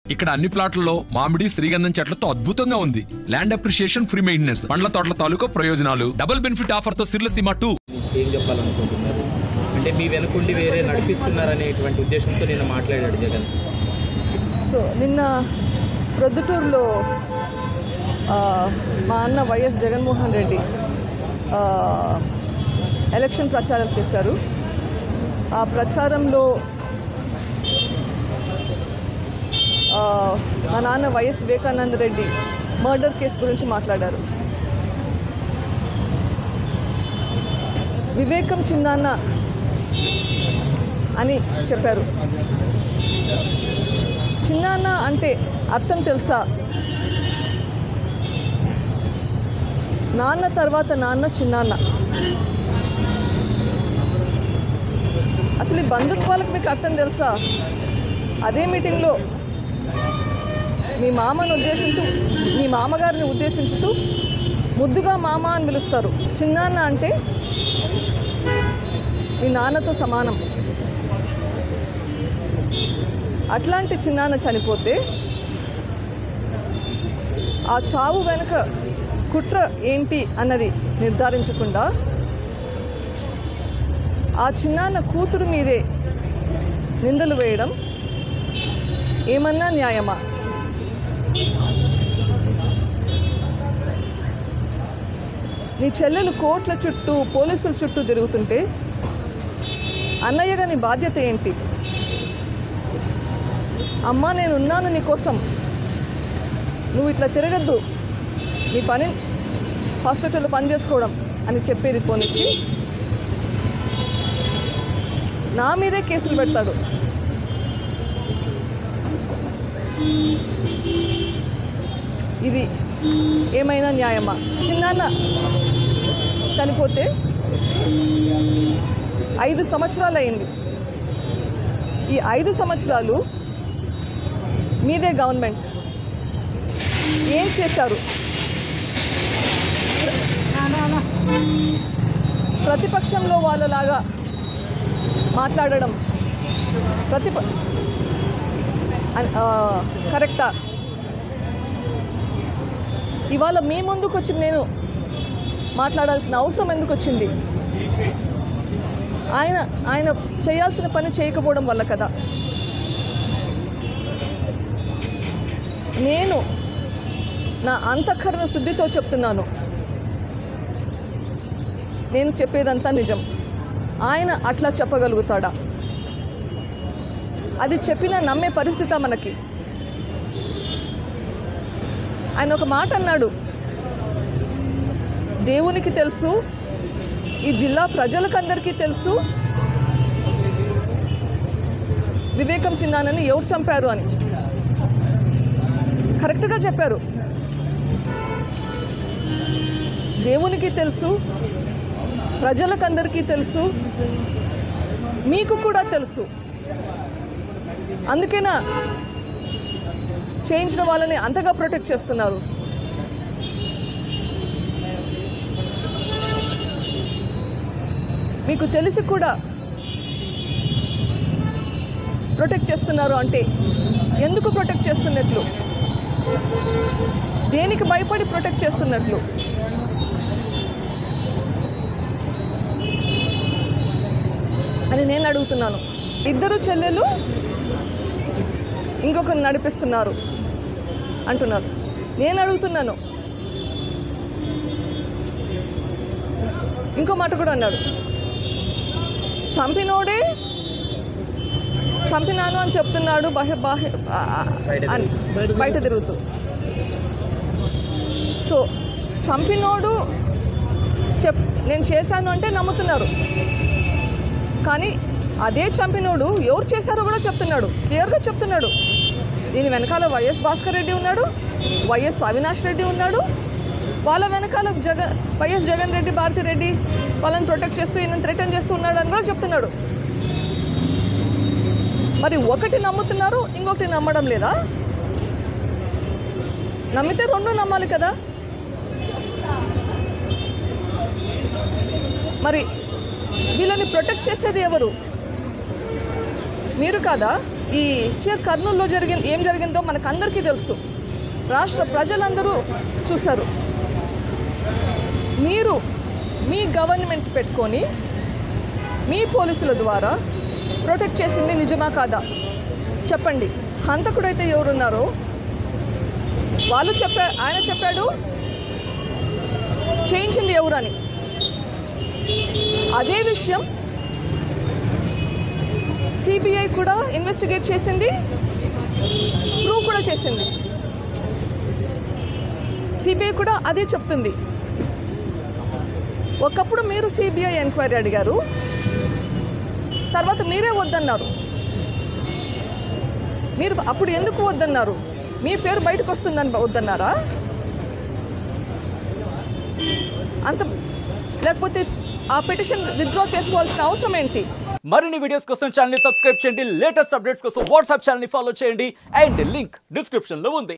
ఇక్కడ అన్ని ప్లాట్లలో మామిడి శ్రీగంధం చెట్లతో అద్భుతంగా ఉంది. ల్యాండ్ అప్రిషియేషన్, ఫ్రీ మెయింటెనెన్స్, పండ్ల తోటల తాలూకా ప్రయోజనాలు, డబుల్ బెనిఫిట్ ఆఫర్ తో సిర్లసీమ 2. ఏం చెప్పాలనుకుంటున్నారు? అంటే మీ వెనుకుండి వేరే నడిపిస్తున్నారనేటువంటి ఉద్దేశంతో నిన్న మాట్లాడాడు జగన్. సో నిన్న ప్రొద్దుటూరులో మా అన్న వైఎస్ జగన్మోహన్ రెడ్డి ఎలక్షన్ ప్రచారం చేశారు. ఆ ప్రచారంలో మా నాన్న YS Vivekananda Reddy murder case గురించి మాట్లాడారు. వివేకం చిన్నాన్న అని చెప్పారు. చిన్నాన్న అంటే అర్థం తెలుసా? నాన్న తర్వాత నాన్న చిన్నాన్న. అసలు ఈ బంధుత్వాలకు మీకు అర్థం తెలుసా? అదే మీటింగ్లో మీ మామను ఉద్దేశిస్తూ, మీ మామగారిని ఉద్దేశించుతూ ముద్దుగా మామ అని పిలుస్తారు. చిన్నాన్న అంటే మీ నాన్నతో సమానం. అట్లాంటి చిన్నాన్న చనిపోతే ఆ చావు వెనుక కుట్ర ఏంటి అన్నది నిర్ధారించకుండా ఆ చిన్నాన్న కూతురు మీదే నిందలు వేయడం ఏమన్నా న్యాయమా? నీ చెల్లెలు కోర్టుల చుట్టూ, పోలీసుల చుట్టూ తిరుగుతుంటే అన్నయ్యగా నీ బాధ్యత ఏంటి? అమ్మా నేనున్నాను నీకోసం, నువ్వు ఇట్లా తిరగద్దు, నీ పని హాస్పిటల్లో పని చేసుకోవడం అని చెప్పేది పోనిచ్చి నా మీదే కేసులు పెడతాడు. ఇది ఏమైనా న్యాయమా? చిన్నాన్న చనిపోతే 5 సంవత్సరాలు అయింది. ఈ 5 సంవత్సరాలు మీదే గవర్నమెంట్ ఏం చేశారు? ప్రతిపక్షంలో వాళ్ళలాగా మాట్లాడడం కరెక్టా? ఇవాళ మీ ముందుకు వచ్చి నేను మాట్లాడాల్సిన అవసరం ఎందుకు వచ్చింది? ఆయన చేయాల్సిన పని చేయకపోవడం వల్ల కదా. నేను నా అంతఃకరణ శుద్ధితో చెప్తున్నాను, నేను చెప్పేదంతా నిజం. ఆయన అట్లా చెప్పగలుగుతాడా? అది చెప్పినా నమ్మే పరిస్థితి మనకి. ఆయన ఒక మాట అన్నాడు, దేవునికి తెలుసు, ఈ జిల్లా ప్రజలకందరికీ తెలుసు వివేకం చిన్నాన్నని ఎవరు చంపారు అని. కరెక్ట్గా చెప్పారు. దేవునికి తెలుసు, ప్రజలకందరికీ తెలుసు, మీకు కూడా తెలుసు. అందుకేనా చేయించిన వాళ్ళని అంతగా ప్రొటెక్ట్ చేస్తున్నారు. మీకు తెలిసి కూడా ప్రొటెక్ట్ చేస్తున్నారు అంటే ఎందుకు ప్రొటెక్ట్ చేస్తున్నట్లు? దేనికి భయపడి ప్రొటెక్ట్ చేస్తున్నట్లు? అని నేను అడుగుతున్నాను. 2 చెల్లెలు ఇంకొకరు నడిపిస్తున్నారు అంటున్నారు. నేను అడుగుతున్నాను, ఇంకో మాట కూడా అన్నాడు, చంపినోడే చంపినాను అని చెప్తున్నాడు బయట తిరుగుతూ. సో చంపినోడు నేను చేశాను అంటే నమ్ముతున్నారు, కానీ అదే చంపినోడు ఎవరు చేశారో కూడా చెప్తున్నాడు, క్లియర్గా చెప్తున్నాడు. దీని వెనకాల వైఎస్ భాస్కర్ రెడ్డి ఉన్నాడు, వైఎస్ అవినాష్ రెడ్డి ఉన్నాడు, వాళ్ళ వెనకాల వైఎస్ జగన్ రెడ్డి, భారతి రెడ్డి వాళ్ళని ప్రొటెక్ట్ చేస్తూ ఈయన థ్రెటన్ చేస్తూ ఉన్నాడు అని కూడా చెప్తున్నాడు. మరి ఒకటి నమ్ముతున్నారు, ఇంకొకటి నమ్మడం లేదా? నమ్మితే 2 నమ్మాలి కదా. మరి వీళ్ళని ప్రొటెక్ట్ చేసేది ఎవరు? మీరు కాదా? ఈ ఇయర్ కర్నూలులో ఏం జరిగిందో మనకు అందరికీ తెలుసు, రాష్ట్ర ప్రజలందరూ చూశారు. మీరు మీ గవర్నమెంట్ పెట్టుకొని మీ పోలీసుల ద్వారా ప్రొటెక్ట్ చేసింది నిజమా కాదా చెప్పండి. హంతకుడైతే ఎవరున్నారో వాళ్ళు ఆయన చెప్పాడు చేయించింది ఎవరని. అదే విషయం సిబిఐ కూడా ఇన్వెస్టిగేట్ చేసింది, ప్రూవ్ కూడా చేసింది. సిబిఐ కూడా అదే చెప్తుంది. ఒకప్పుడు మీరు సిబిఐ ఎంక్వైరీ అడిగారు, తర్వాత మీరే వద్దన్నారు. మీరు అప్పుడు ఎందుకు వద్దన్నారు? మీ పేరు బయటకు వస్తుందని వద్దన్నారా? అంత లేకపోతే ఆ పిటిషన్ విత్డ్రా చేసుకోవాల్సిన అవసరం ఏంటి? మరిన్ని వీడియోస్ కోసం ఛానల్ ని సబ్స్క్రైబ్ చేయండి, లేటెస్ట్ అప్డేట్స్ కోసం వాట్సాప్ ఛానల్ ని ఫాలో చేయండి, అండ్ లింక్ డిస్క్రిప్షన్ లో ఉంది.